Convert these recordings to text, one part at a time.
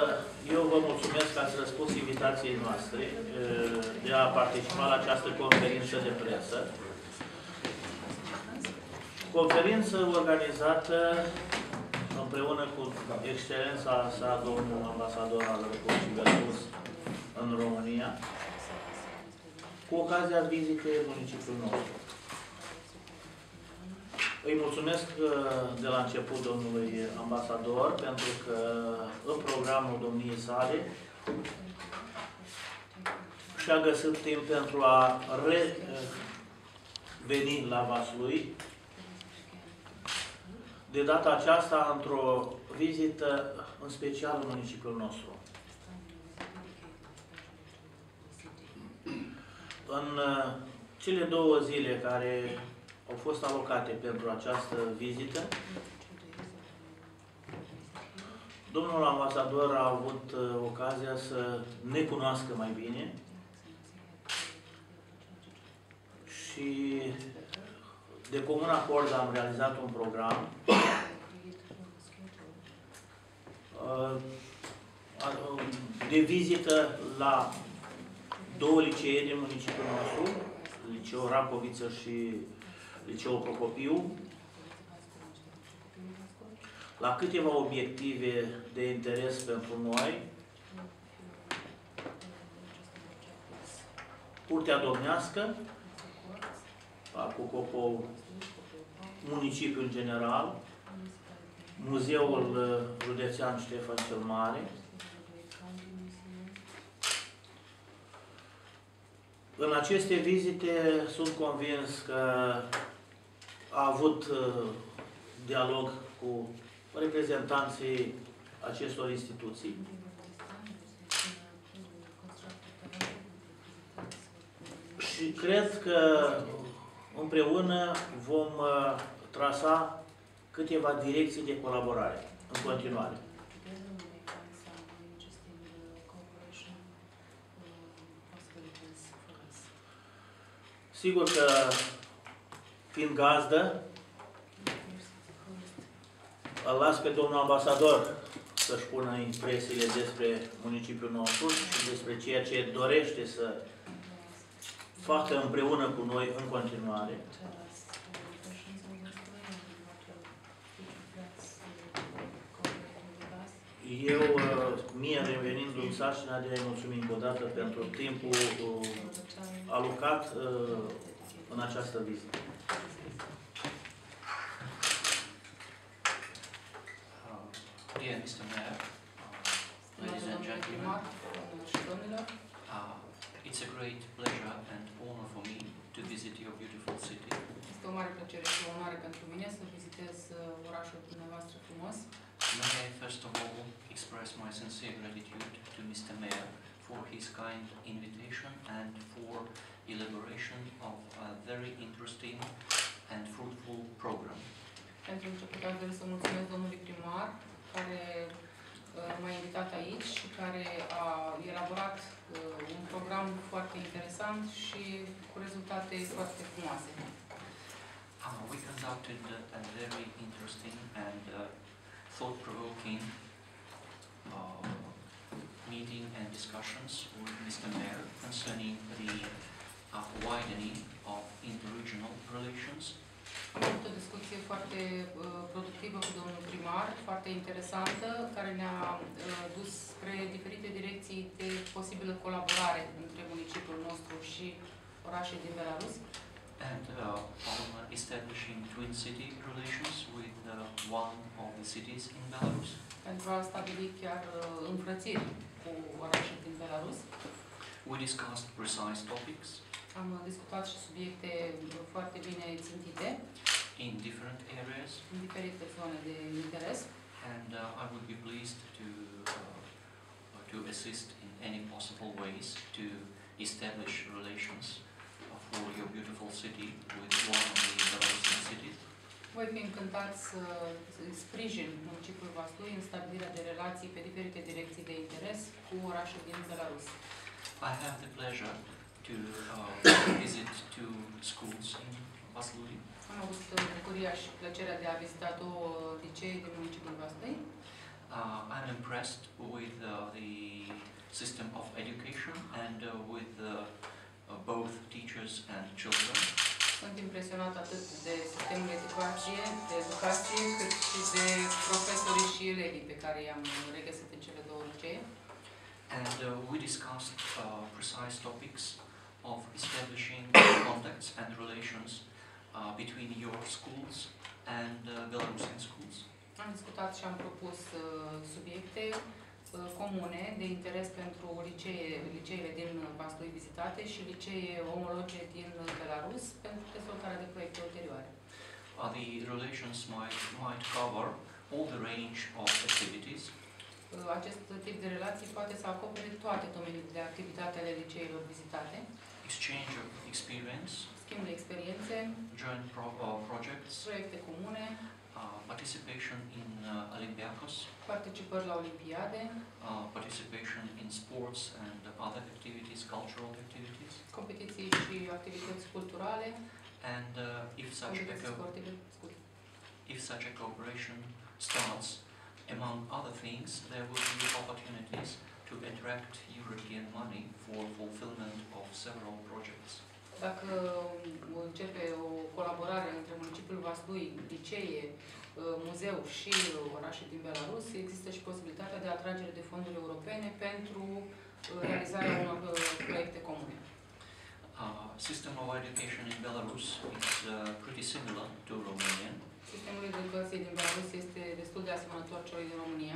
Eu vă mulțumesc că ați răspuns invitației noastre de a participa la această conferință de presă. Conferință organizată împreună cu excelența sa, domnul ambasador al Republicii Belarus în România, cu ocazia vizitei municipiului nostru. Îi mulțumesc de la început domnului ambasador pentru că în programul domniei sale și-a găsit timp pentru a reveni la Vaslui, de data aceasta într-o vizită în special în municipiul nostru. În cele 2 zile care au fost alocate pentru această vizită, domnul ambasador a avut ocazia să ne cunoască mai bine și de comun acord am realizat un program de vizită la 2 licee din municipiul nostru, Liceul Racoviță și Liceul Procopiu, la câteva obiective de interes pentru noi, Curtea Domnească, Parcul Copou, municipiul în general, Muzeul Județean Ștefan cel Mare. În aceste vizite sunt convins că a avut dialog cu reprezentanții acestor instituții. Și cred că împreună vom trasa câteva direcții de colaborare în continuare. Sigur că, fiind gazdă, îl las pe domnul ambasador să-și pună impresiile despre municipiul nostru și despre ceea ce dorește să facă împreună cu noi în continuare. Eu, mie revenind în sarcina de a-i mulțumi încă o dată pentru timpul alocat în această vizită. Dear Mr. Mayor, ladies and gentlemen, it's a great pleasure and honor for me to visit your beautiful city. Este o mare plăcere și o onoare pentru mine să vizitez orașul dumneavoastră frumos. May I first of all express my sincere gratitude to Mr. Mayor for his kind invitation and for elaboration of a very interesting and fruitful program. Pentru început aș dori să mulțumesc domnului primar care m-a invitat aici și care a elaborat un program foarte interesant și cu rezultate foarte frumoase. We conducted a very interesting and thought-provoking meeting and discussions with Mr. Mayor concerning the widening of interregional relations. Am avut o discuție foarte productivă cu domnul primar, foarte interesantă, care ne-a dus spre diferite direcții de posibilă colaborare între municipiul nostru și orașe din Belarus. And on establishing twin city relations with one of the cities in Belarus. Pentru a stabili chiar înfrățiri cu orașe din Belarus. We discussed precise topics. Am discutat și subiecte foarte bine țintite. In different areas. În diferite zone de interes. And I would be pleased to assist in any possible ways to establish relations for your beautiful city with one of the Belarusian cities. Voi fi încântat să sprijin municipiul Vaslui în stabilirea de relații pe diferite direcții de interes cu orașe din Belarus. I have the pleasure to visit 2 schools in Vaslui. Am avut bucuria și plăcerea de a vizita 2 licee din municipiul Vaslui. I'm impressed with the system of education and with both teachers and children. Sunt impresionat atât de sistemul de educație, cât și de profesorii și elevii pe care i-am regăsit în cele două licee. And we discussed precise topics of establishing contacts and relations between your schools and Belarusian schools. Am discutat și am propus subiecte comune de interes pentru liceele din Vaslui vizitate și licee omologe din Belarus pentru dezvoltarea de proiecte ulterioare. The relations might cover all the range of activities. Acest tip de relații poate să acopere toate domeniile de activitate ale liceelor vizitate. Exchange of experience, schimb de experiențe, joint projects, proiecte comune, participation in Olympiacos, participări la olimpiade, participation in sports and other activities, cultural activities. competiții și activități culturale, And if such a cooperation starts, among other things, there will be opportunities to attract European money for fulfillment of several projects. Dacă începe o colaborare între municipiul Vaslui, licee, muzeu și orașe din Belarus, există și posibilitatea de atragere de fonduri europene pentru realizarea unor proiecte comune. System of education in Belarus is pretty similar to Romanian. Sistemul educației din Belarus este destul de asemănător celui din România.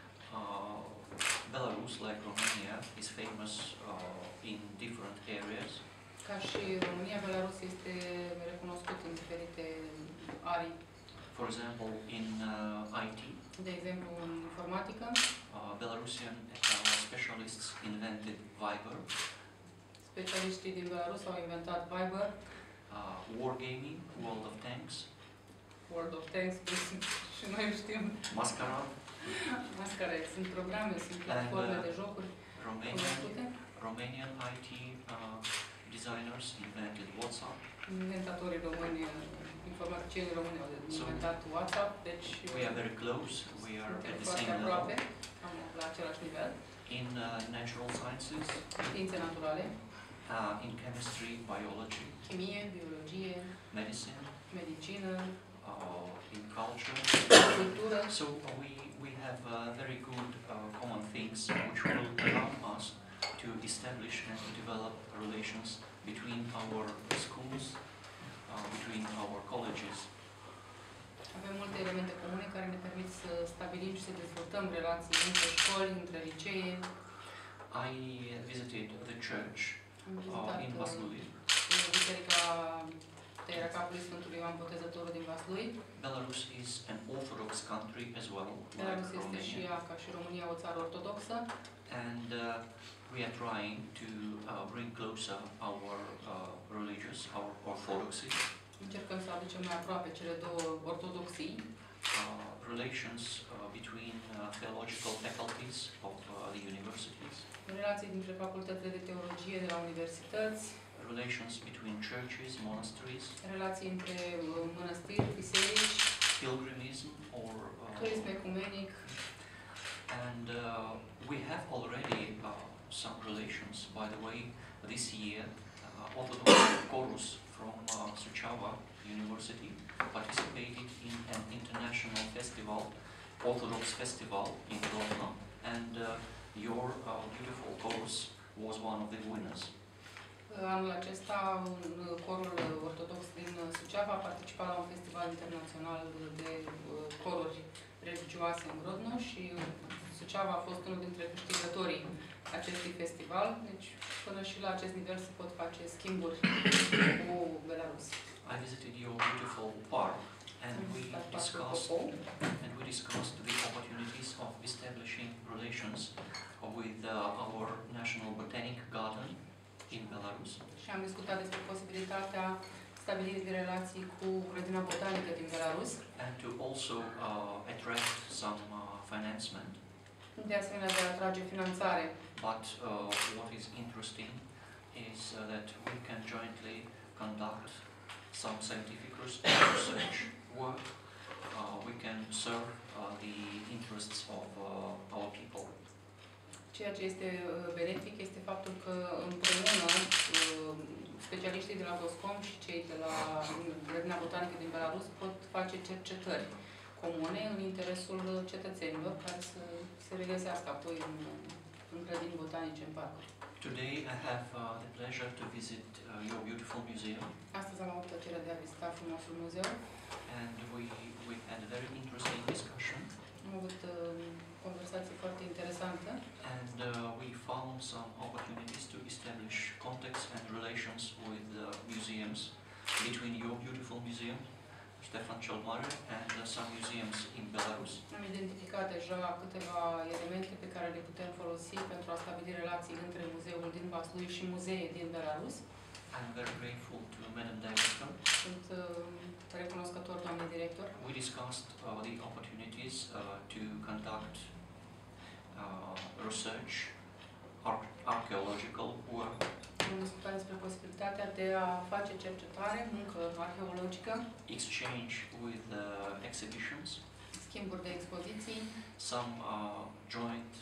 Belarus, like Romania, is famous in different areas. Ca și România, Belarus este recunoscut în diferite arii. For example, in IT, de exemplu, în informatică, Belarusian specialists invented Viber. Specialiștii din Belarus au inventat Viber. Wargaming, World of Tanks. World of Tanks, și noi știm. Masquerade. Masquerade. Sunt programe, sunt platforme de jocuri. Romanian IT designers invented WhatsApp. Inventatorii români, informaticienii români au inventat WhatsApp, deci we are very close. We are at the same aproape, level. La același nivel. In natural sciences, științe naturale, in chemistry, biology, chimie, biologie, medicine, medicină, in culture. cultură. So we have very good common things which will allow us to establish and to develop relations between our schools, between our colleges. Avem multe elemente comune care ne permit să stabilim și să dezvoltăm relații între școli, între licee. I visited the church in Vaslui. Biserica Tăierea Capului Sfântului Ioan Botezătorul din Vaslui. Belarus is an Orthodox country as well, Belarus like este și ea, ca și România, o țară ortodoxă. And we are trying to bring closer our religious, our orthodoxy. Încercăm să aducem mai aproape cele două ortodoxii. Relations between theological faculties of the universities. Relații dintre facultățile de teologie de la universități. Relations between churches, monasteries. Relații între mănăstiri, biserici. Pilgrimism or turism ecumenic. And we have already some relations. By the way, this year, Orthodox chorus from Suceava University participated in an international festival, Orthodox festival in Grodno, and your beautiful chorus was one of the winners. Anul acesta, corul ortodox din Suceava a participat la un festival internațional de coruri religioase în Grodno și Suceava a fost unul dintre câștigătorii acestui festival, deci până și la acest nivel se pot face schimburi cu Belarus. I visited your beautiful park and we discussed the opportunities of establishing relations with our National Botanic Garden in Belarus. Și am discutat despre posibilitatea stabilirii de relații cu grădina botanică din Belarus. And to also attract some financement. De asemenea, de a atrage finanțare. But what is interesting is that we can jointly conduct some scientific research work. We can serve the interests of our people. Ceea ce este benefic este faptul că împreună specialiștii de la GOSCOM și cei de la Grădina Botanică din Belarus pot face cercetări comune în interesul cetățenilor care să se regăsească apoi în grădini botanice, în parcuri. Today I have the pleasure to visit your beautiful museum. Astăzi am avut plăcerea de a vizita frumosul muzeu. And we had a very interesting discussion. Am avut conversații foarte interesante. And we found some opportunities to establish contacts and relations with museums between your beautiful museum, Ștefan cel Mare, and some museums in Belarus. Am identificat deja câteva elemente pe care le putem folosi pentru a stabili relații între muzeul din Vaslui și muzee din Belarus. I'm very grateful to Madam Director. Sunt recunoscător, doamne director. We discussed the opportunities to conduct research, archaeological work. Am discutat despre posibilitatea de a face cercetare, muncă arheologică, exchange with exhibitions, schimburi de expoziții, some joint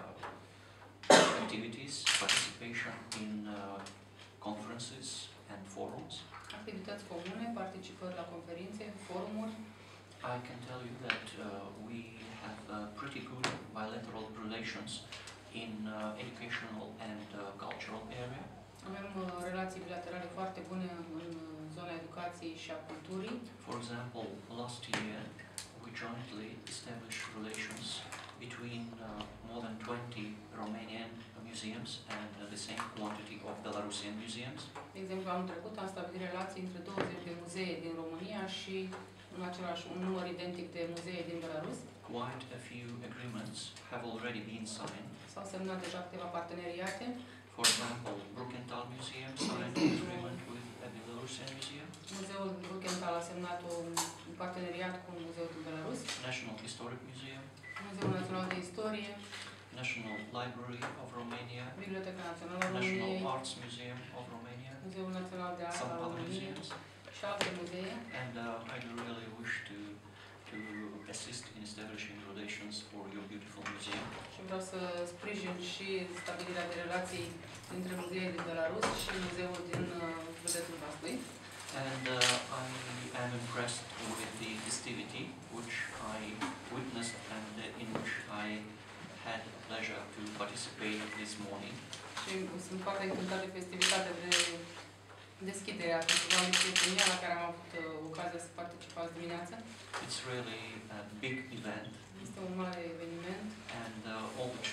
activities, participation in conferences and forums. activități comune, participări la conferințe, forumuri. I can tell you that we have pretty good bilateral relations in educational and cultural area. Avem relații bilaterale foarte bune în zona educației și a culturii. For example, last year we jointly established relations between more than 20 Romanian museums and the same quantity of Belarusian museums. De exemplu, anul trecut am stabilit relații între 20 de muzee din România și în același un număr identic de muzee din Belarus. Quite a few agreements have already been signed. S-au semnat deja câteva parteneriate. For example, Brukenthal Museum signed an agreement with a Belarusian museum. Muzeul Brukenthal a semnat un parteneriat cu un muzeu din Belarus. National Historic Museum. Muzeul Național de Istorie. National Library of Romania. Biblioteca Națională a National României. Arts Museum of Romania. Muzeul Național de Artă Some al other României. museums. Și alte muzee. And I really wish to assist in establishing relations for your beautiful museum. Și vreau să sprijin și stabilirea de relații între muzeul din Belarus și muzeul din județul Vaslui. And I am impressed with the festivity which I witnessed and in which I had the pleasure to participate this morning. Și sunt foarte încântat de festivitatea de deschidere a festivalului Prietenia, la care am avut ocazia să particip azi dimineața. It's really a big event. Este un mare eveniment. And all the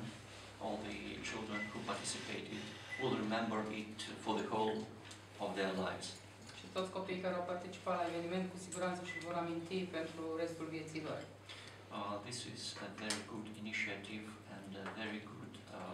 children who participated will remember it for the whole of their lives. Și toți copiii care au participat la eveniment cu siguranță și vor aminti pentru restul vieții lor. This is a very good initiative and a very good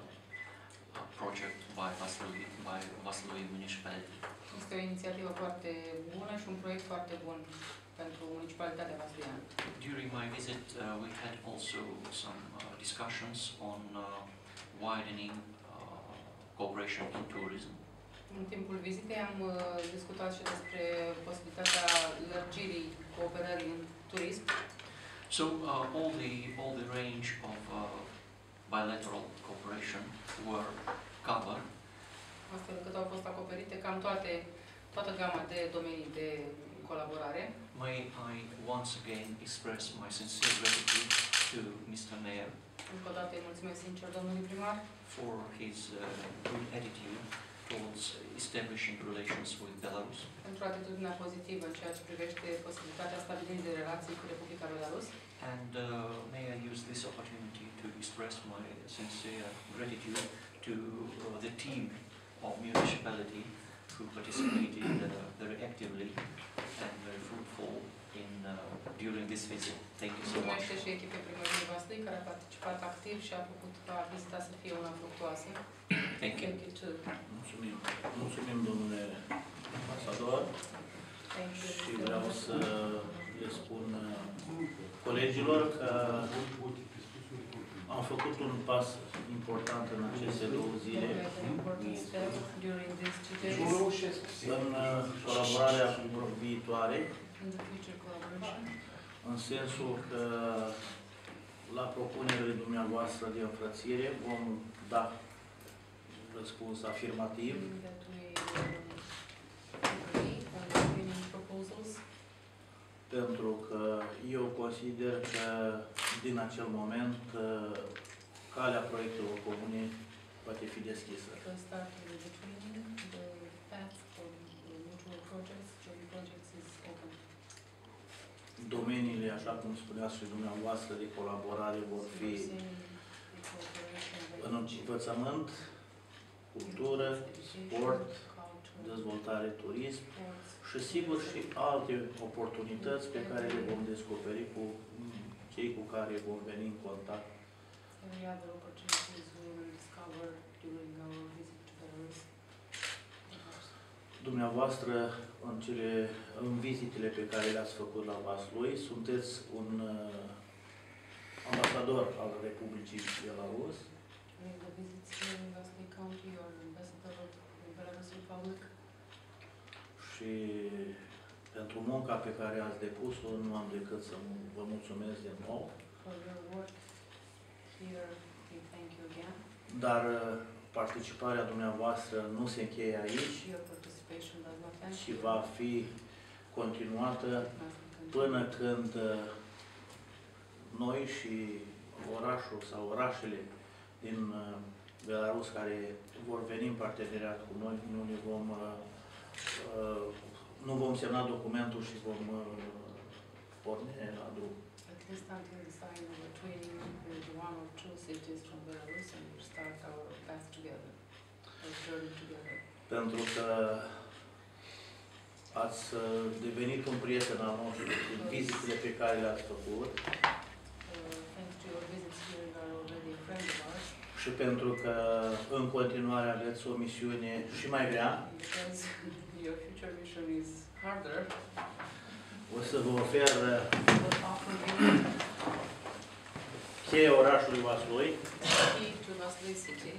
project by Vaslui Municipality. Este o inițiativă foarte bună și un proiect foarte bun pentru municipalitatea vasluiană. During my visit, we had also some discussions on widening cooperation in tourism. În timpul vizitei am discutat și despre posibilitatea lărgirii cooperării în turism. So all the range of bilateral cooperation were covered. Astfel încât au fost acoperite cam toată gama de domenii de colaborare. May I once again express my sincere gratitude to Mr. Mayor Încă o dată îi mulțumesc sincer domnului primar for his good attitude towards establishing relations with Belarus. pentru atitudinea pozitivă în ceea ce privește posibilitatea stabilirii de relații cu Republica Belarus. And may I use this opportunity to express my sincere gratitude to the team of municipality who participated very actively and very fruitful in during this visit. Thank you so much. Mulțumesc și echipei primăriei Vaslui care a participat activ și a făcut ca vizita să fie una fructuoasă. Thank you. Thank you too. Mulțumim. Mulțumim, domnule ambasador. Thank you. Și vreau să le spun colegilor că am făcut un pas important în aceste 2 zile în colaborarea viitoare, în sensul că La propunerile dumneavoastră de înfrățire vom da răspuns afirmativ. That we agree on the remaining proposals. Pentru că eu consider că din acel moment calea proiectelor comune poate fi deschisă. The start with the training, the path for mutual projects, joint projects is open. Domeniile, așa cum spuneați și dumneavoastră, de colaborare vor fi în învățământ, cultură, sport, dezvoltare, turism și sigur și alte oportunități pe care le vom descoperi cu cei cu care vom veni în contact. Any other opportunities we will discover during our visit to Belarus. Dumneavoastră, în vizitele pe care le-ați făcut la Vaslui, sunteți un ambasador al Republicii Belarus. During the visits here in Vaslui County, you are ambassador of the Belarus Republic. Și pentru munca pe care ați depus-o, nu am decât să vă mulțumesc din nou. For your work here, we thank you again. Dar participarea dumneavoastră nu se încheie aici, Your participation does not end. și va fi continuată până când noi și orașul sau orașele din Belarus care vor veni în parteneriat cu noi, nu vom semna documentul și vom porni la drum. At least until the sign of a training with one or two cities from Belarus and we'll start our path together, our journey together. Pentru că ați devenit un prieten al nostru prin vizitele pe care le-ați făcut. Thanks to your visits here, you are already a friend of ours. Și pentru că în continuare aveți o misiune și mai grea, Because your future mission is harder, o să vă ofer we'll offer you cheia orașului Vaslui. key to Vaslui city.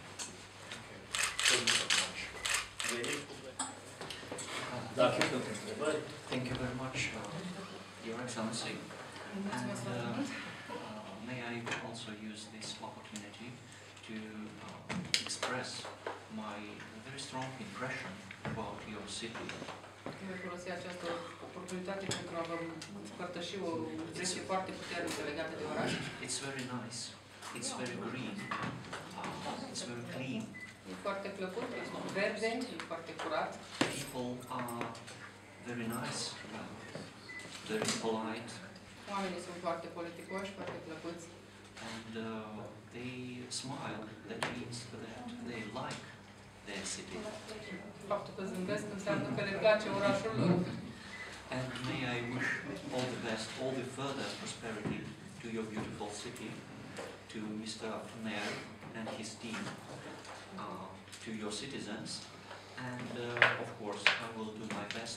Dacă sunt întrebări. Thank you very much, Your Excellency. Mulțumesc And foarte mult. may I also use this opportunity to express my very strong impression about your city. Voi folosi această oportunitate pentru a vă împărtăși o impresie foarte puternică legată de oraș. It's very nice. It's very green. It's very clean. E foarte plăcut, e verde, e foarte curat. People are very nice, very polite, Oamenii sunt foarte politicoși, foarte plăcuți. and they smile. That means that they like their city. Faptul că zâmbesc înseamnă că le place orașul lor. And may I wish all the best, all the further prosperity to your beautiful city, to Mr. Mayor and his team, to your citizens, and of course I will do my best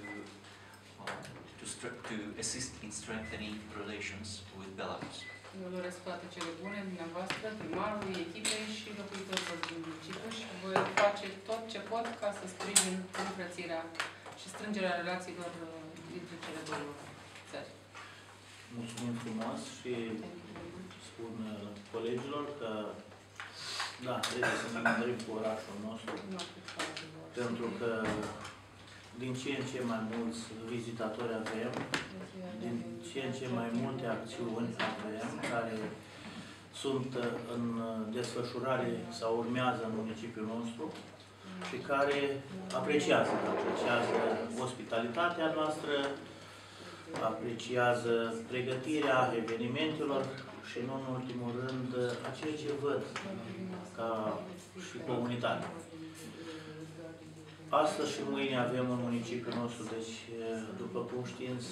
to assist in strengthening relations with Belarus. Eu vă doresc toate cele bune dumneavoastră, primarului, echipei și locuitorilor din municipiu și voi face tot ce pot ca să sprijin înfrățirea și strângerea relațiilor dintre cele două țări. Mulțumim frumos și spun colegilor că da, trebuie să ne mândrim cu orașul nostru, pentru că din ce în ce mai mulți vizitatori avem, din ce în ce mai multe acțiuni avem care sunt în desfășurare sau urmează în municipiul nostru și care apreciază ospitalitatea noastră, apreciază pregătirea evenimentelor și, nu în ultimul rând, a ceea ce văd ca și comunitate. Astăzi și mâine avem în municipiul nostru, deci, după cum știți,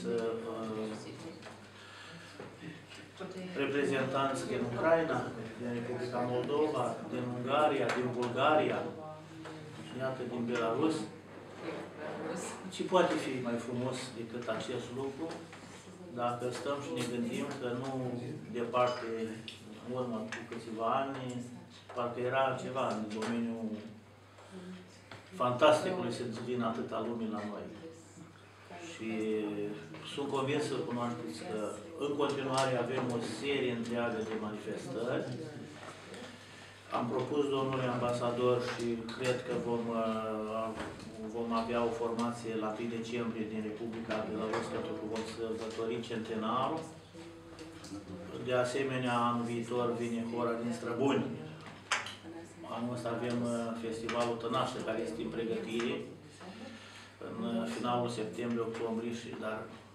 reprezentanți din Ucraina, din Republica Moldova, din Ungaria, din Bulgaria, iată, din Belarus. Ce poate fi mai frumos decât acest lucru dacă stăm și ne gândim că nu departe, în urmă cu câțiva ani, parcă era ceva în domeniul fantasticului să vină atâta lume la noi. Și sunt convins să cunoașteți că în continuare avem o serie întreagă de manifestări. Am propus domnului ambasador și cred că vom avea o formație la 1 decembrie din Republica Belarus, pentru că vom sărbători centenarul. De asemenea, anul viitor vine Hora din Străbuni. Anul ăsta avem festivalul Tănașă, care este în pregătire. În finalul septembrie-octombrie, dar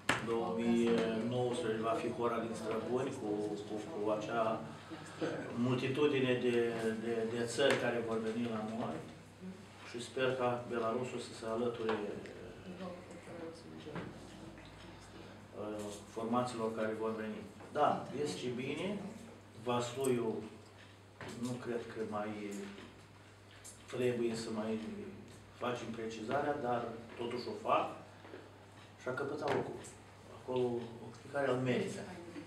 2019 va fi Hora din Străbuni cu acea multitudine de țări care vor veni la noi și sper ca Belarusul să se alăture formațiilor care vor veni. Da, este bine, Vasluiu nu cred că mai trebuie să mai facem precizarea, dar totuși o fac și a căpătat locul. Acolo pe care îl merită.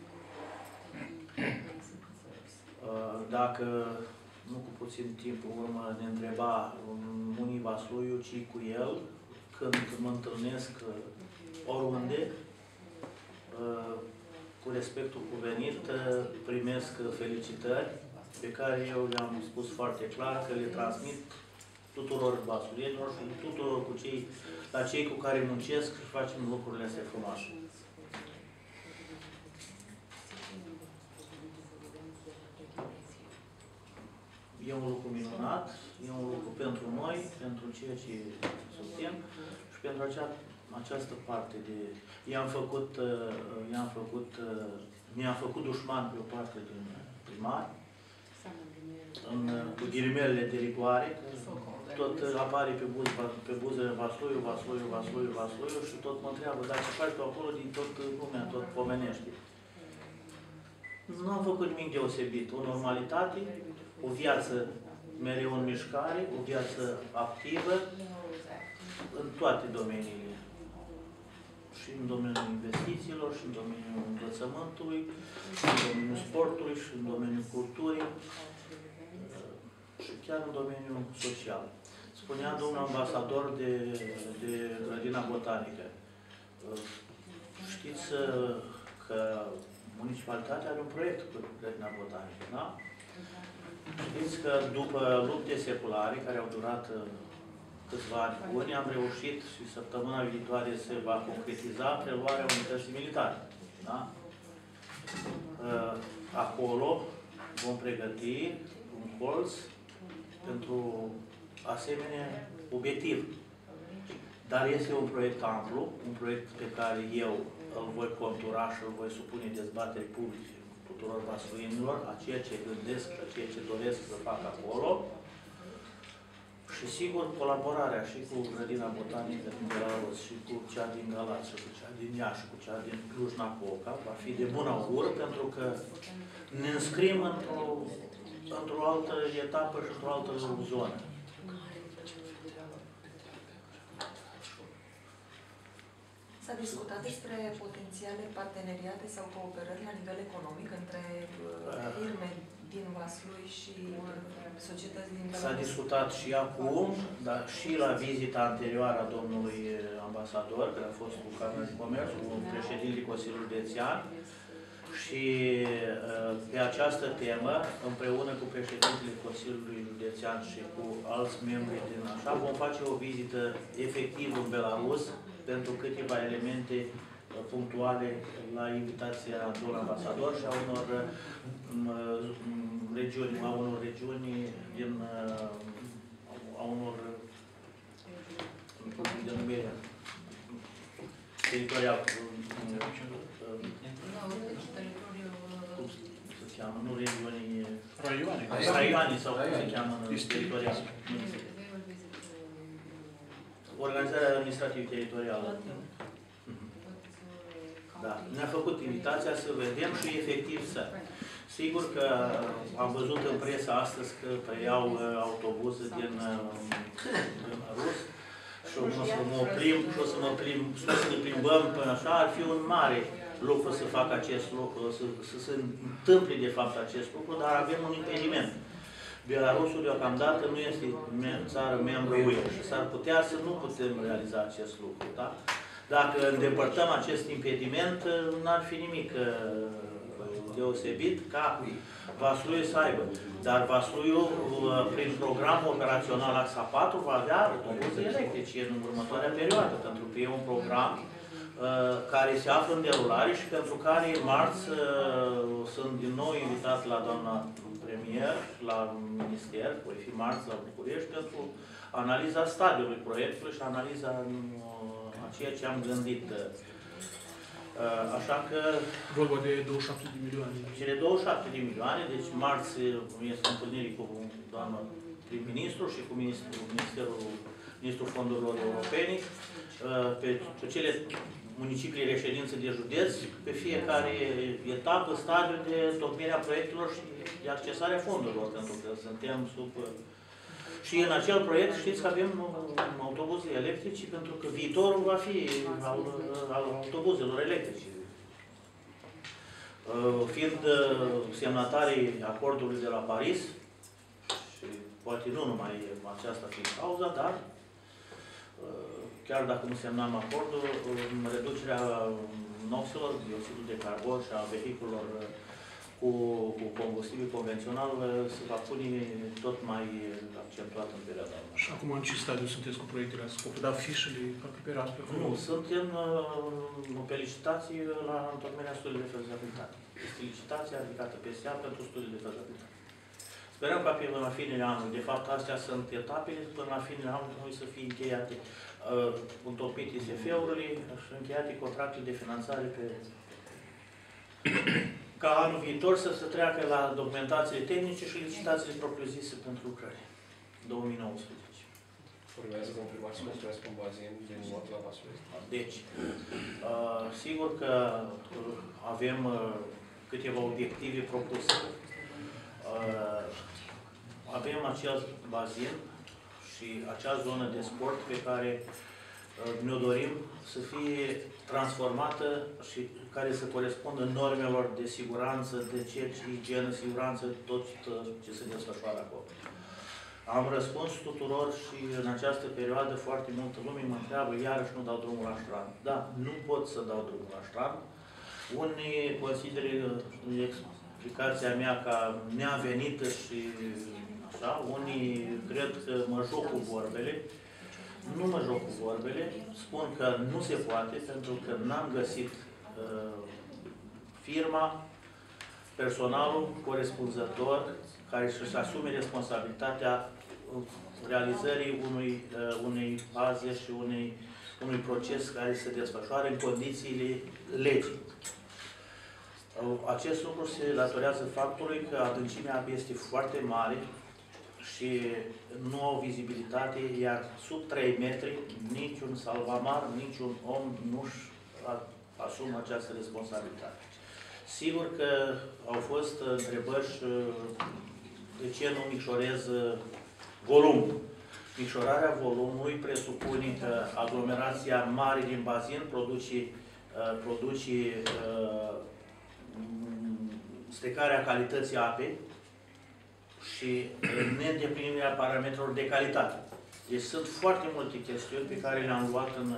Dacă, nu cu puțin timp în urmă, ne întreba unii Vasluiu, ci cu el, când mă întâlnesc oriunde, cu respectul cuvenit, primesc felicitări pe care eu le-am spus foarte clar că le transmit tuturor vasluienilor și tuturor la cei cu care muncesc și facem lucrurile astea frumoase. E un lucru minunat, e un lucru pentru noi, pentru ceea ce suntem și pentru această parte de... mi-am făcut dușman pe o parte din primari, cu ghilimelele de rigoare, tot apare pe buzele Vasluiu și tot mă întreabă, dar ce faci tu acolo din tot lumea, tot pomenește. Nu am făcut nimic deosebit, o normalitate, o viață mereu în mișcare, o viață activă în toate domeniile. Și în domeniul investițiilor, și în domeniul învățământului, și în domeniul sportului, și în domeniul culturii, și chiar în domeniul social. Spunea domnul ambasador de grădina botanică. Știți că municipalitatea are un proiect cu grădina botanică, da? Știți că după lupte seculare, care au durat câțiva ani buni, am reușit și săptămâna viitoare se va concretiza preluarea unității militare. Da? Acolo vom pregăti un colț pentru asemenea obiectiv. Dar este un proiect amplu, un proiect pe care eu îl voi contura și îl voi supune dezbaterii publice tuturor vasluienilor, a ceea ce gândesc, a ceea ce doresc să fac acolo. Și sigur, colaborarea și cu grădina botanică din Belarus, și cu cea din Galați, și cu cea din Iași, și cu cea din Cluj-Napoca, va fi de bun augur, pentru că ne înscrim într-o altă etapă și într-o altă zonă. S-a discutat despre potențiale parteneriate sau cooperări la nivel economic între firme din Vaslui și societăți din Belarus? S-a discutat și acum, dar și la vizita anterioară a domnului ambasador, care a fost cu Camera de Comerț, cu președintele Consiliului Județean, și pe această temă, împreună cu președintele Consiliului Județean și cu alți membri din așa, vom face o vizită efectivă în Belarus pentru câteva elemente punctuale la invitația domnului ambasador și a unor regiuni din a unor denumire teritorial. Cum se cheamă? Nu regiuni... Raioane sau cum se cheamă în teritorial. Organizarea administrativă teritorială. Da. Ne-a făcut invitația să vedem și efectiv să. Sigur că am văzut în presă astăzi că preiau autobuze din Rus și o să mă oprim și o să ne plimbăm până așa. Ar fi un mare lucru să facă acest lucru, să se întâmple de fapt acest lucru, dar avem un impediment. Belarusul deocamdată nu este țară membru UE și s-ar putea să nu putem realiza acest lucru. Da? Dacă îndepărtăm acest impediment, n-ar fi nimic deosebit ca Vasluiu să aibă. Dar Vasluiu, prin programul operațional AXA 4, va avea autobuze electrice în următoarea perioadă, pentru că e un program care se află în derulare și pentru care marți sunt din nou invitat la doamna premier, la minister, voi fi marți la București, pentru analiza stadiului proiectului și analiza a ceea ce am gândit. Așa că... Vorba de 27 de milioane. Cele 27 de milioane, deci marți este întâlnire cu doamna prim-ministru și cu ministrul fondurilor europene pe cele municipiile reședințe de județ, pe fiecare etapă, stadiu de întocmire a proiectelor și de accesarea fondurilor, pentru că suntem sub... Și în acel proiect știți că avem autobuze electrice, pentru că viitorul va fi al autobuzelor electrice. Fiind semnatarii acordului de la Paris, și poate nu numai aceasta fiind cauza, dar chiar dacă nu semnam acordul, reducerea noxelor, dioxidul de carbon și a vehiculelor cu combustibil convențional se va pune tot mai accentuat în perioada următoare. Și acum în ce stadiu sunteți cu proiectele astea? Cu da fișele recuperați pe acolo? Nu, suntem pe licitații la întocmirea studiului de fezabilitate. Este licitația ridicată pe SEA pentru studiul de fezabilitate. Sperăm ca până la finele anului. De fapt, astea sunt etapele până la finele anului să fie încheiate întocmite SF-urile și încheiate contractele de finanțare ca anul viitor să se treacă la documentațiile tehnice și licitațiile propriu-zise pentru lucrări. 2019. Urmează confirmați construiesc un bazin din mod la Vaslui. Deci, sigur că avem câteva obiective propuse. Avem acel bazin și acea zonă de sport pe care ne-o dorim să fie transformată și care să corespundă normelor de siguranță, de igienă, siguranță, tot ce se desfășoară acolo. Am răspuns tuturor și în această perioadă foarte multă lume mă întreabă, iarăși nu dau drumul la strand. Da, nu pot să dau drumul la strand. Unii consideră explicația mea ca neavenită și așa, unii cred că mă joc cu vorbele. Nu mă joc cu vorbele, spun că nu se poate pentru că n-am găsit firma, personalul corespunzător care să-și asume responsabilitatea realizării unei baze și unui proces care se desfășoare în condițiile legii. Acest lucru se datorează faptului că adâncimea apei este foarte mare și nu au vizibilitate, iar sub 3 metri niciun salvamar, niciun om nu-și asumă această responsabilitate. Sigur că au fost întrebări de ce nu micșorez volumul. Micșorarea volumului presupune că aglomerația mare din bazin produce stecarea calității apei și neîndeplinirea parametrilor de calitate. Deci sunt foarte multe chestiuni pe care le-am luat în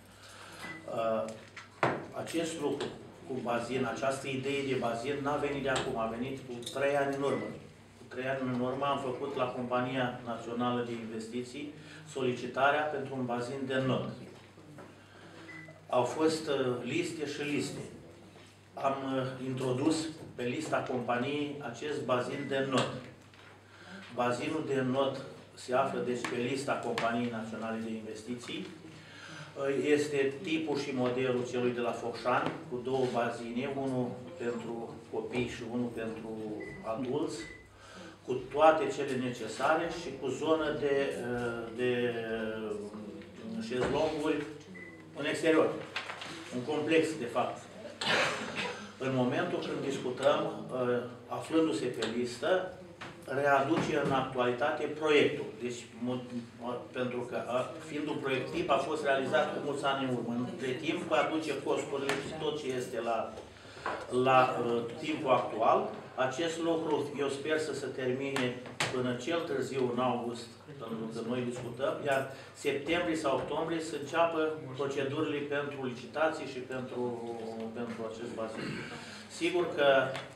acest lucru cu bazin, această idee de bazin n-a venit de acum, a venit cu 3 ani în urmă. Cu 3 ani în urmă am făcut la Compania Națională de Investiții solicitarea pentru un bazin de not. Au fost liste și liste. Am introdus pe lista companiei acest bazin de not. Bazinul de not se află deci pe lista Companiei Naționale de Investiții. Este tipul și modelul celui de la Focșani, cu 2 bazine, unul pentru copii și unul pentru adulți, cu toate cele necesare și cu zonă de șezlonguri în exterior. Un complex, de fapt. În momentul când discutăm, aflându-se pe listă, readuce în actualitate proiectul. Deci, pentru că fiind un proiect tip, a fost realizat cu mulți ani în urmă. Între timp, aduce costurile și tot ce este la timpul actual. Acest lucru, eu sper să se termine până cel târziu în august, pentru că noi discutăm, iar septembrie sau octombrie să înceapă procedurile pentru licitații și pentru acest bazin. Sigur că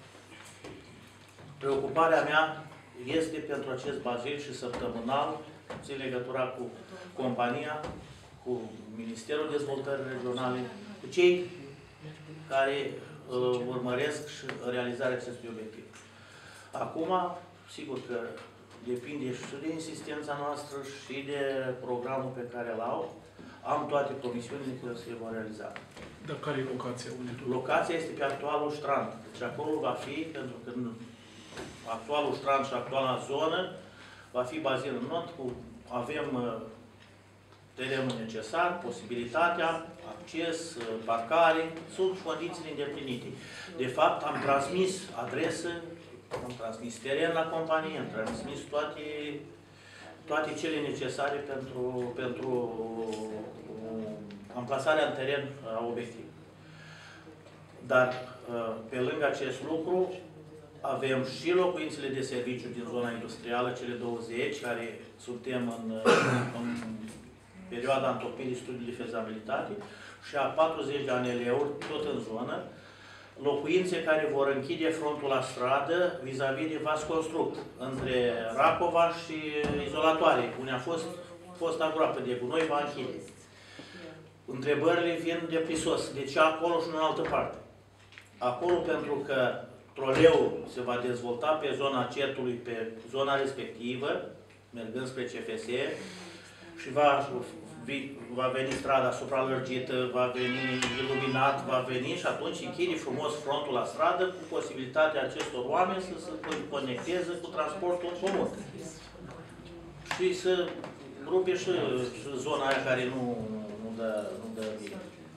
preocuparea mea este pentru acest bazin și săptămânal, în legătura cu compania, cu Ministerul Dezvoltării Regionale, cu cei care urmăresc și realizarea acestui obiectiv. Acum, sigur că depinde și de insistența noastră și de programul pe care îl au. Am toate promisiunile că se vor realiza. Dar care e locația? Locația este pe actualul strand. Deci acolo va fi, pentru că actualul strand și actuala zonă va fi bazin înot, avem terenul necesar, posibilitatea, acces, parcare, sunt condițiile îndeplinite. De fapt, am transmis adresă, am transmis teren la companie, am transmis toate cele necesare pentru amplasarea în teren a obiectivului. Dar, pe lângă acest lucru, avem și locuințele de serviciu din zona industrială, cele 20, care suntem în perioada întocmirii studiului de fezabilitate, și a 40 de ANL-uri, tot în zonă, locuințe care vor închide frontul la stradă vis-a-vis de Vasconstruct, între Racova și izolatoare, unde a fost agroapă de gunoi, va închide. Întrebările vin de prisos. De ce acolo și în altă parte? Acolo pentru că troleul se va dezvolta pe zona certului, pe zona respectivă, mergând spre CFS, și va veni strada supralărgită, va veni iluminat, va veni și atunci închide frumos frontul la stradă cu posibilitatea acestor oameni să se conecteze cu transportul comun. Și să rupe și zona aia care nu dă bine.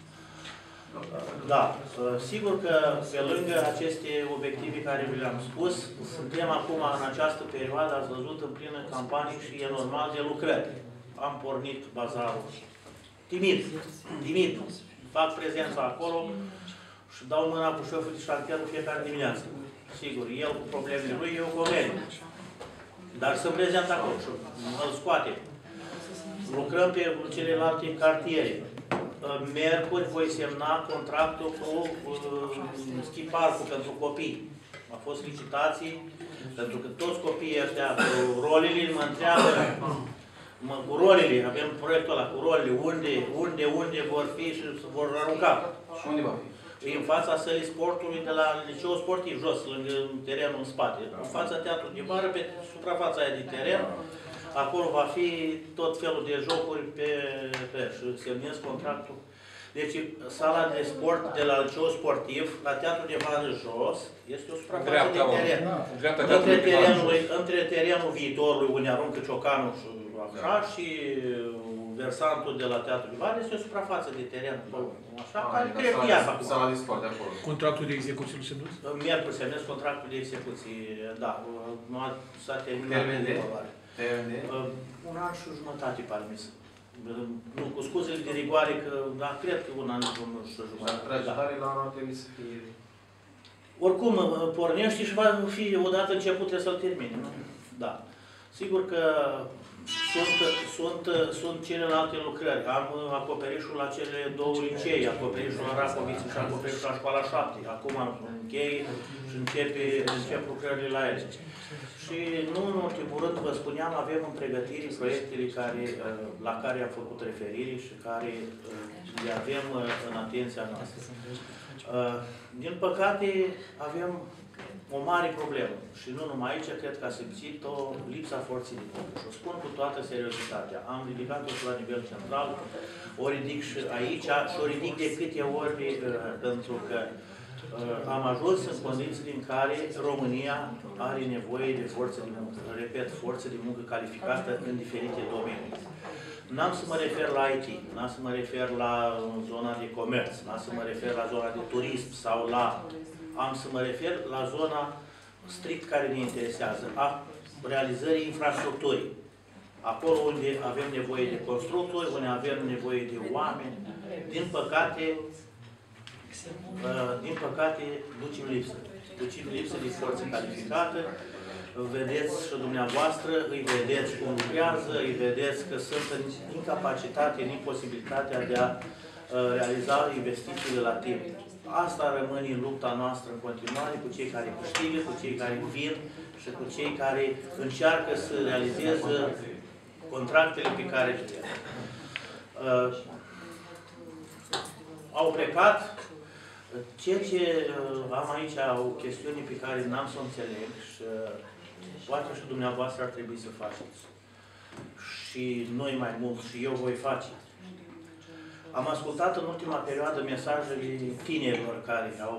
Da, sigur că pe lângă aceste obiective care vi le-am spus, suntem acum în această perioadă, ați văzut, în plină campanie și e normal de lucrări. Am pornit bazarul timid, fac prezența acolo și dau mâna cu șeful de șantierul fiecare dimineață. Sigur, el cu problemele lui, eu cu mele. Dar sunt prezent acolo și îl scoate. Lucrăm pe celelalte cartiere. Miercuri voi semna contractul cu ski parcul pentru copii. A fost licitații, pentru că toți copiii ăștia cu rolele mă întreabă, cu rolele, avem proiectul ăla cu rolele, unde vor fi și se vor arunca. Și unde va fi? E în fața sălii sportului de la liceul sportiv, jos, lângă terenul în spate. În fața teatrului de vară, pe suprafața aia de teren, acolo va fi tot felul de jocuri și semnez contractul. Deci sala de sport de la liceul sportiv, la teatrul de vară jos, este o suprafață de teren. Între terenul viitorului, unde aruncă ciocanul și versantul de la teatrul de vară, este o suprafață de teren. Așa, care trebuie ea acum. Sala de sport de acolo. Contractul de execuție nu semnez? Miercuri semnez contractul de execuție, da. Nu s-a terminat. Termen de? Un an și jumătate, pare mi. Nu, cu scuzele de rigoare, că da, cred că un an și jumătate. Proiectarea la anul trebuie să fie... Oricum, pornește și va fi odată început, trebuie să-l termine. Da. Sigur că sunt celelalte lucrări. Am acoperișul la cele două licei, acoperișul la Racoviță și acoperișul la școala 7. Acum închei și încep lucrările la ele. Și nu în ultimul rând, vă spuneam, avem în pregătire proiectele la care am făcut referire și care le avem în atenția noastră. Din păcate, avem o mare problemă. Și nu numai aici, cred că a simțit-o lipsa forței de muncă. Și o spun cu toată seriozitatea. Am ridicat-o și la nivel central, o ridic și aici și o ridic de câte ori, pentru că am ajuns în condițiile în care România are nevoie de forță de muncă. Repet, forță de muncă calificată în diferite domenii. N-am să mă refer la IT, n-am să mă refer la zona de comerț, n-am să mă refer la zona de turism sau am să mă refer la zona strict care ne interesează, a realizării infrastructurii. Acolo unde avem nevoie de constructori, unde avem nevoie de oameni, din păcate, ducem lipsă. Ducem lipsă de forță calificată vedeți și dumneavoastră, îi vedeți cum lucrează, îi vedeți că sunt în incapacitate, în imposibilitatea de a realiza investițiile la timp. Asta rămâne în lupta noastră în continuare cu cei care câștigă, cu cei care vin și cu cei care încearcă să realizeze contractele pe care le au plecat. Ceea ce am aici o chestiune pe care n-am să o înțeleg și poate și dumneavoastră ar trebui să faceți. Și noi mai mult, și eu voi face. Am ascultat în ultima perioadă mesajele tinerilor care au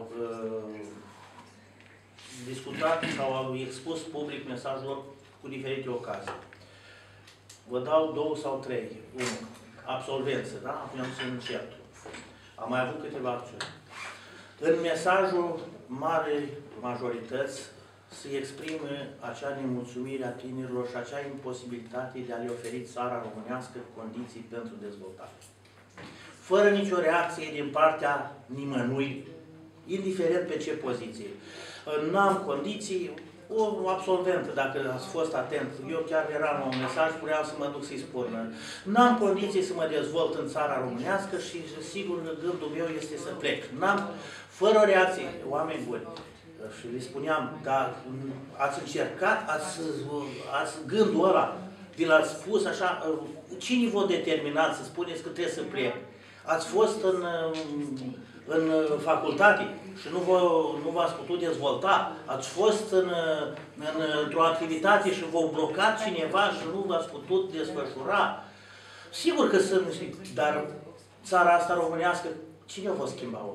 discutat sau au expus public mesajul lor cu diferite ocazii. Vă dau 2 sau 3. 1. Absolvență, da? Acum am să încep. Am mai avut câteva acțiuni. În mesajul marei majorități se exprimă acea nemulțumire a tinerilor și acea imposibilitate de a le oferi țara românească condiții pentru dezvoltare. Fără nicio reacție din partea nimănui, indiferent pe ce poziție. N-am condiții, o absolventă, dacă ați fost atent, eu chiar eram la un mesaj, vreau să mă duc să-i spun. N-am condiții să mă dezvolt în țara românească și sigur gândul meu este să plec. Fără o reacție, oameni buni. Și le spuneam, dar ați încercat, ați gândul ăla, vi l-ați spus așa, cine v-a determinat să spuneți că trebuie să plec? Ați fost în facultate și nu v-ați putut dezvolta, ați fost într-o activitate și v-a blocat cineva și nu v-ați putut desfășura. Sigur că sunt, dar țara asta românească, cine o va schimba?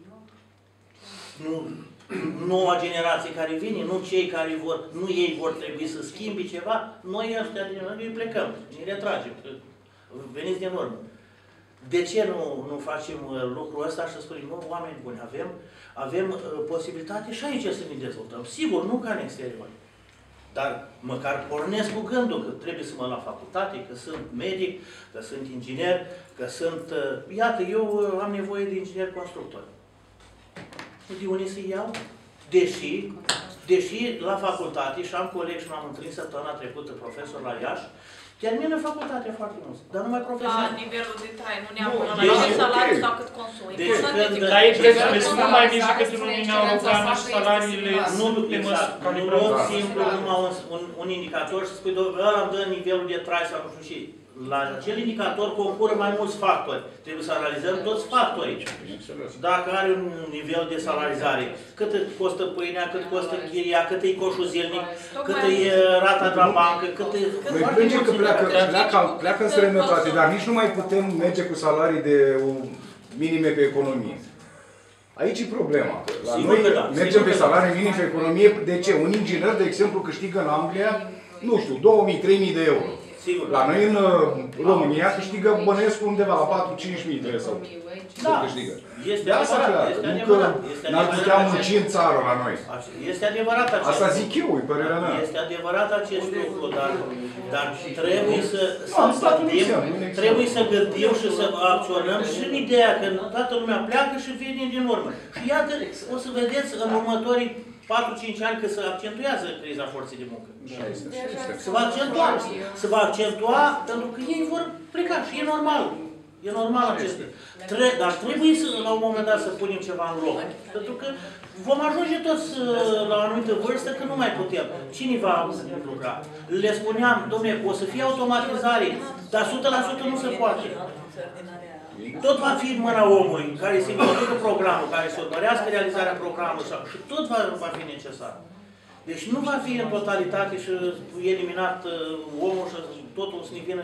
Nu noua generație care vine, nu cei care nu ei vor trebui să schimbi ceva, noi ăștia noi plecăm, ne retragem, veniți din urmă. De ce nu facem lucrul ăsta și să spunem, nu, oameni buni, avem posibilitate și aici să ne dezvoltăm. Sigur, nu ca în exterior. Dar măcar pornesc cu gândul că trebuie să mă la facultate, că sunt medic, că sunt inginer, că sunt... Iată, eu am nevoie de inginer constructor. De unde să iau? Deși la facultate, și am colegi și m-am întâlnit săptămâna trecută, profesor la Iași, termină facultatea foarte mult, dar numai profesor. La nivelul de trai, nu neapărat la ce salariu sau cât consum. Dar aici prețurile sunt mult mai mici decât în Uniunea Europeană și salariile sunt pe măsură. Nu luăm simplu numai un indicator și spui, ăla îmi dă nivelul de trai sau nu știu și. La acel indicator concură mai mulți factori. Trebuie să analizăm toți factorii. Dacă are un nivel de salarizare, cât costă pâinea, cât costă chiria, cât e coșul zilnic, cât e rata de la bancă, cât e... Noi plângem că pleacă în străinătate, dar nici nu mai putem merge cu salarii de minime pe economie. Aici e problema. La noi mergem pe salarii minime pe economie. De ce? Un inginer, de exemplu, câștigă în Anglia, nu știu, 2.000-3.000 de euro. La noi în România câștigă bănesc undeva la 4-5.000 de sau câștigă. Este adevărat. Nu că n-ar putea munci în țară la noi. Este adevărat acest lucru. Asta zic eu, e părerea mea. Este adevărat acest lucru, dar trebuie să gândim și să acționăm și în ideea că toată lumea pleacă și vine din urmă. Și iată, o să vedeți în următorii 4-5 ani că se accentuează criza forței de muncă. Se va accentua pentru că ei vor pleca și e normal. E normal acest lucru. Dar trebuie să, la un moment dat să punem ceva în loc. Pentru că vom ajunge toți la o anumită vârstă că nu mai putem. Cine va lucra? Le spuneam, dom'le, o să fie automatizare, dar 100% nu se poate. Tot va fi în mâna omului care se introducă programul, care se urmărească realizarea programului și tot va fi necesar. Deci nu va fi în totalitate și eliminat omul și totul să ne vină...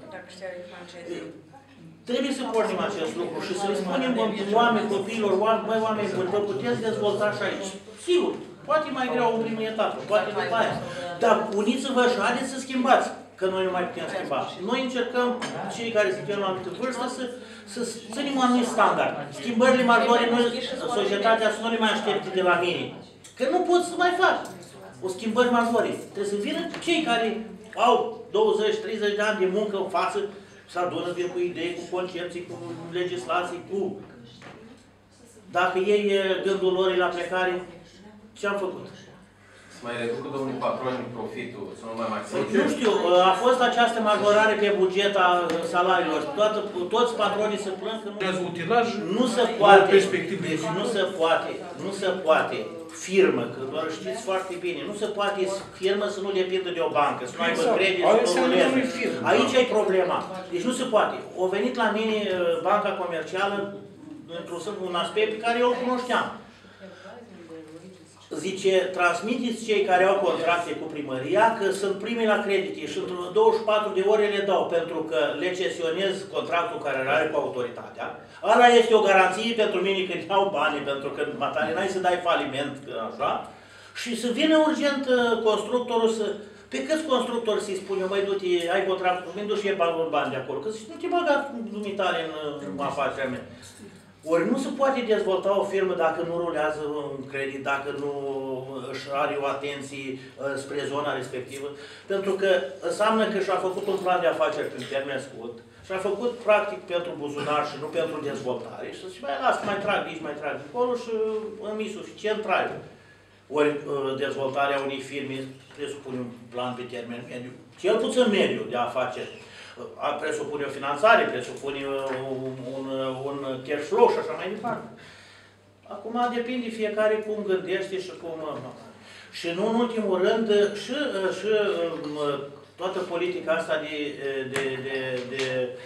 Trebuie să pornim acest lucru și să le spunem oameni, copiilor, oameni buni, vă puteți dezvolta și aici. Sigur, poate mai greu în primă etapă, poate după aia. Dar uniți-vă și haideți să schimbați, că noi nu mai putem schimba. Noi încercăm, cei care suntem la anumită vârstă, să ținem un anumit standard. Schimbările majore, societatea să nu le mai aștepte de la mine. Că nu pot să mai fac o schimbări majore. Trebuie să vină cei care au 20-30 de ani de muncă în față, să adună, vin cu idei, cu concepții, cu legislații, cu... Dacă ei gândul lor e la plecare, ce am făcut? Să mai reducă domnul patron profitul, să nu mai maximizeze? Nu știu, a fost această majorare pe buget a salariilor. Toți patronii se plâng că nu se poate. Deci nu se poate firmă, că doar știți foarte bine, nu se poate firmă să nu depindă de o bancă, să nu aibă credit, să nu ruleze. Aici e problema. Deci nu se poate. O venit la mine banca comercială într-un aspect pe care eu îl cunoșteam. Zice, transmiteți cei care au contracte cu primăria că sunt primii la credite și într-o 24 de ore le dau pentru că le cesionez contractul care îl are cu autoritatea. Ala este o garanție pentru mine că îți iau banii, pentru că matale n-ai să dai faliment, așa. Și să vină urgent constructorul să... Pe câți constructori să-i spun eu, măi, du-te, ai contractul cu mine, du-și iei bani de acolo, că nu te băga dumitare în afacerea mea. Ori nu se poate dezvolta o firmă dacă nu rulează un credit, dacă nu își are o atenție spre zona respectivă, pentru că înseamnă că și-a făcut un plan de afaceri prin termen scurt, și-a făcut practic pentru buzunar și nu pentru dezvoltare și să zice, mai las, mai trag aici, mai trag acolo și îmi e suficient traiul. Ori dezvoltarea unei firme presupune un plan pe termen mediu, cel puțin mediu de afaceri. Presupune o finanțare, presupune un cash flow și așa mai departe. Acum depinde fiecare cum gândește și cum... Și nu în ultimul rând, și toată politica asta de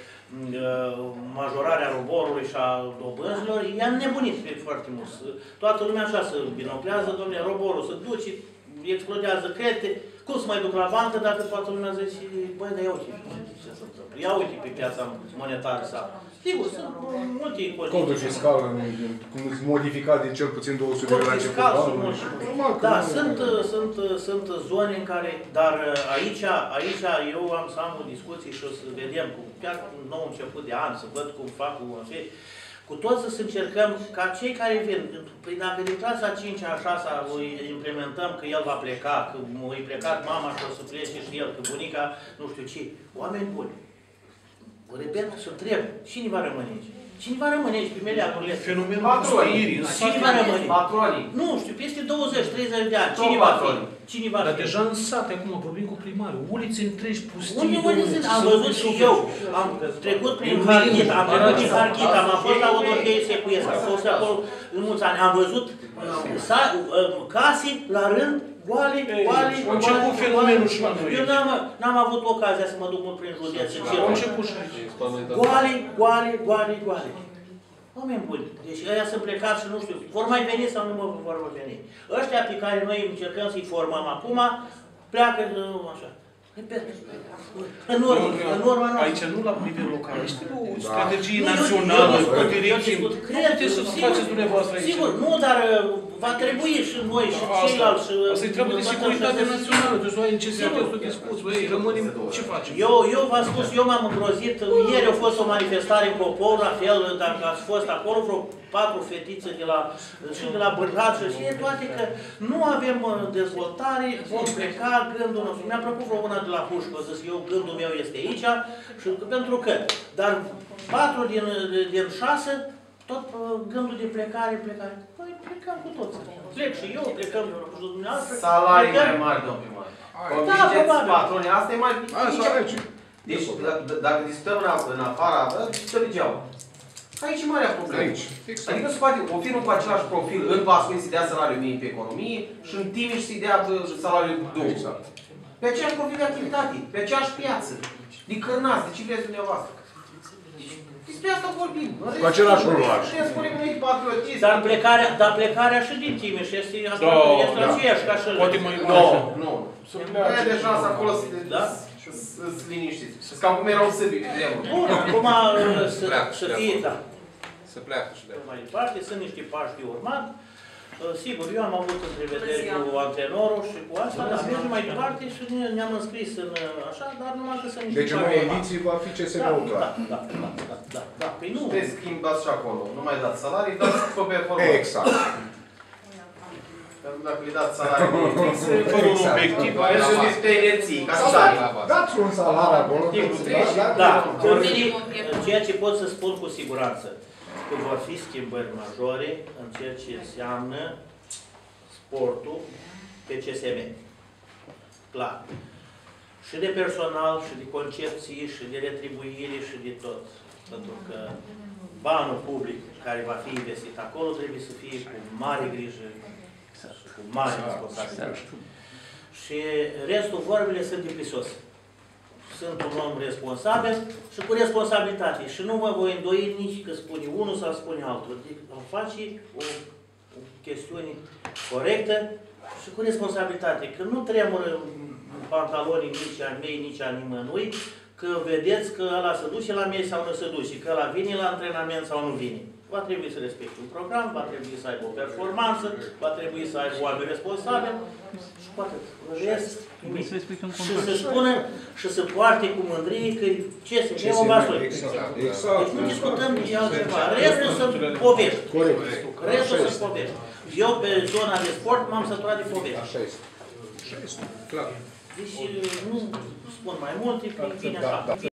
majorarea roborului și a dobânzilor, i-a nebunit pe foarte mult. Toată lumea așa se binoclează, domnule, roborul se duce, explodează credite, cum să mai duc la bancă dacă toată lumea zice, băi, dar ia uite ce se întâmplă, ia uite pe piața monetară sau... Sigur, sunt multe politici. Codul fiscal, cum modificat din cel puțin 200 de la început. Da, sunt zone în care, dar aici eu am să am o discuție și o să vedem, chiar cu un nou început de an, să văd cum fac cu toți să încercăm ca cei care vin, păi dacă din clasa 5-a, 6-a îi implementăm că el va pleca, că îi plecat mama și o să plece și el, că bunica, nu știu ce, oameni buni. Repet, să întreb, cine va rămâne aici? Cine va rămâne aici pe meleagurile astea? Fenomenul patronii. Cine va rămâne? Patronii. Nu știu, peste 20-30 de ani. Cine va fi? Cine va fi? Dar deja în sat, acum vorbim cu primarul. Ulițe întregi pustii. Unde sunt? Am văzut și eu. Am trecut prin Harghita, am fost la Odorhei Secuiesc, am fost acolo în mulți ani. Am văzut case la rând, goale. A început fenomenul și la noi. Eu n-am avut ocazia să mă duc mult prin județ. A început și aici. Goale. Oameni buni. Deci ăia sunt plecați și nu știu, vor mai veni sau nu vor veni. Ăștia pe care noi încercăm să-i formăm acum, pleacă așa. În urmă, aici nu la nivel local, este o strategie națională, o direcție. Nu puteți să faceți dumneavoastră aici. Sigur, nu, dar va trebui și noi și ceilalți. Asta e treabă de securitate națională, deci noi în ce se acestul discuț, băi, rămânem, ce facem? Eu v-am spus, eu m-am îngrozit, ieri a fost o manifestare în Copor, la fel, dacă ați fost acolo, vreo 4 fetițe și de la Bârlat și toate că nu avem dezvoltare, vom pleca, gândul nostru. Mi-a plăcut vreo una de la Pușcă, zis eu, gândul meu este aici, și pentru că, dar 4 din 6, tot gândul de plecare. Păi plecăm cu toți. Plec și eu, plecăm cu dumneavoastră. Salarii mai mari, domnul primar. Convingeți patronii, asta e mai... Deci, dacă discutăm în afara, discutăm degeaba. Aici e marea problemă. Adică se poate o firmă cu același profil în Vasconi să dea salariul minim pe economie și în Timiș să-i dea salariul dublu. Pe aceeași profil de activitate, pe aceeași piață. Din Cărnați, de ce vreți dumneavoastră? Despre asta vorbim. Cu același urlaș. Dar plecarea și din Timiș este aceeași ca și... Poate mai... Nu. Aia de șansă acolo să liniștiți. Și cam cum erau săbii pe vremuri. Bun, acum să fie, da. Să pleacă și de mai departe, sunt niște pași de urmat. Sigur, eu am avut întrevederi cu antrenorul și cu asta, dar mergem mai departe și ne-am înscris în așa, dar numai că sunt niște deci în ediții va fi CSM-ul clar. Da. Păi nu. Puteți schimbați și acolo. Nu mai dați salarii, dați pe performanță. Exact. Pentru dacă le dați salarii fără un obiectiv, mergeți niște inerții, ca să dați un salariu acolo. Da, ceea ce pot să spun cu siguranță, că vor fi schimbări majore în ceea ce înseamnă sportul, pe CSM. Clar. Și de personal, și de concepții, și de retribuire, și de tot. Pentru că banul public care va fi investit acolo trebuie să fie cu mare grijă, cu mare responsabilitate. Și restul vorbele sunt de prisos. Sunt un om responsabil și cu responsabilitate. Și nu mă voi îndoi nici că spune unul sau spune altul. Adică îmi face o chestiune corectă și cu responsabilitate. Că nu tremură pantalonii nici a mei, nici a nimănui, că vedeți că ăla se duce la mei sau nu se duce, că ăla vine la antrenament sau nu vine. Va trebui să respecte un program, va trebui să aibă o performanță, va trebui să aibă oameni responsabili și cu atât. Rest, nimic. Și să spună și să poarte cu mândrie că ce se ne-o vasului. Deci nu discutăm nici altceva. Restul sunt povești. Restul sunt povești. Eu pe zona de sport m-am săturat de povești. Așa este. Așa este. Clar. Deci nu spun mai multe, că vine așa.